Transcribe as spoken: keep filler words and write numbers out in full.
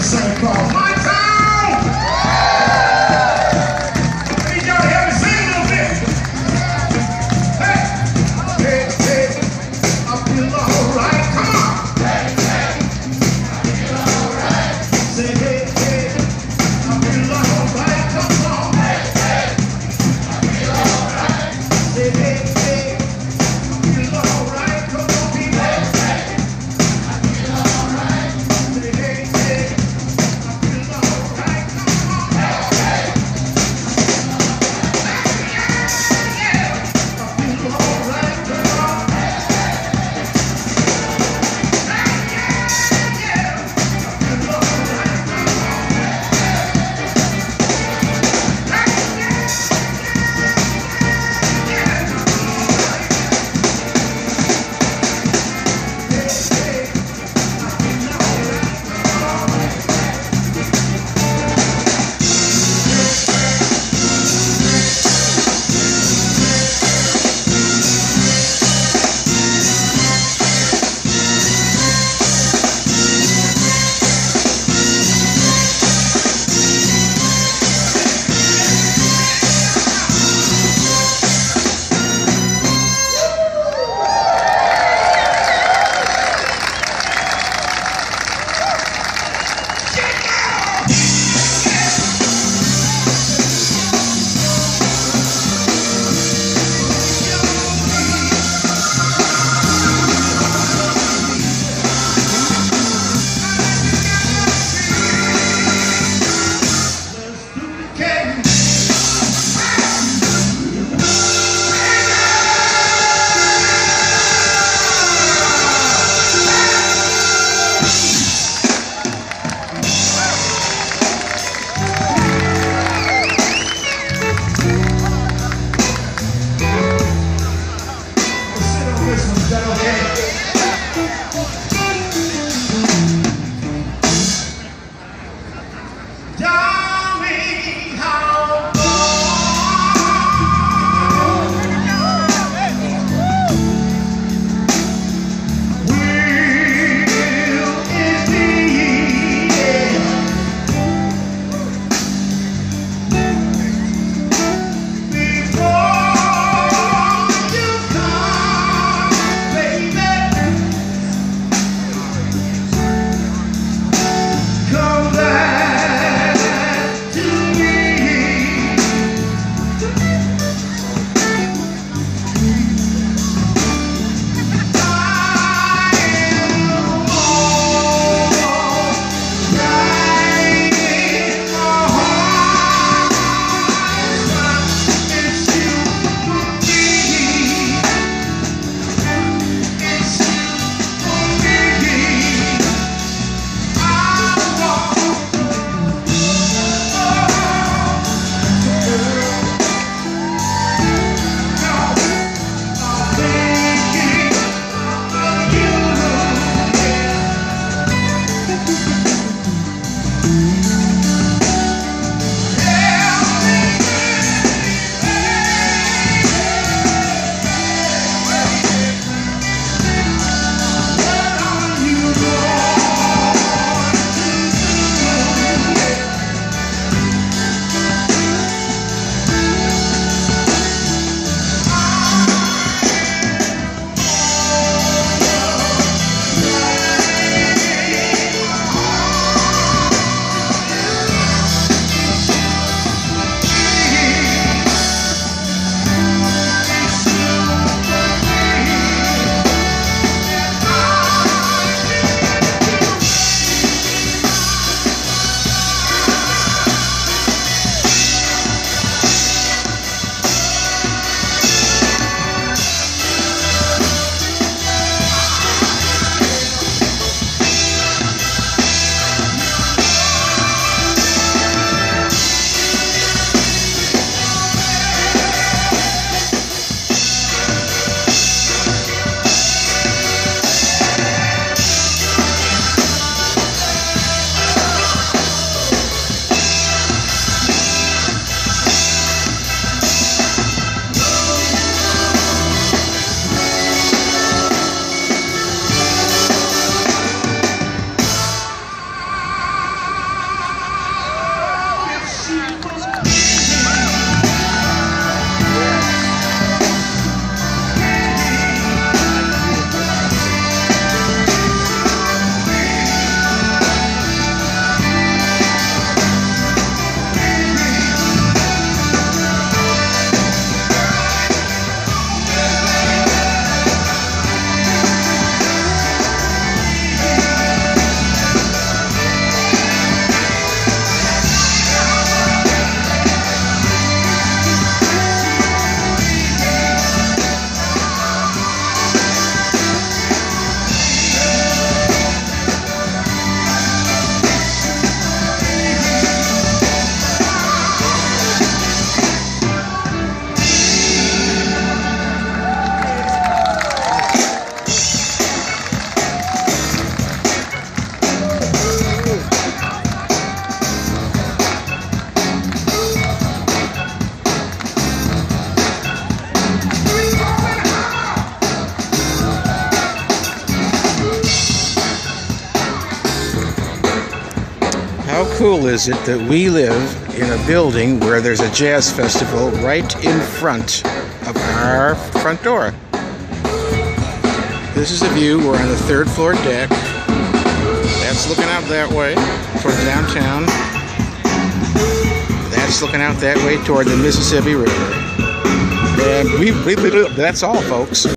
this song called My Town. I need y'all to help me sing a little bit. Hey, hey, hey, I feel alright. Come on. Hey, hey, I feel alright. Say hey, hey, I feel alright. Come on. Hey, hey, I feel alright. Say hey, hey, I feel alright. Come on, people. Hey, hey, I feel alright. Say hey, hey, I feel alright. Come on. Hey, hey, yeah, yeah, I feel alright. Come on. Hey, yeah, yeah, I feel alright. Come on. How cool is it that we live in a building where there's a jazz festival right in front of our front door? This is a view. We're on the third floor deck. That's looking out that way toward downtown. That's looking out that way toward the Mississippi River. And we, we, that's all, folks.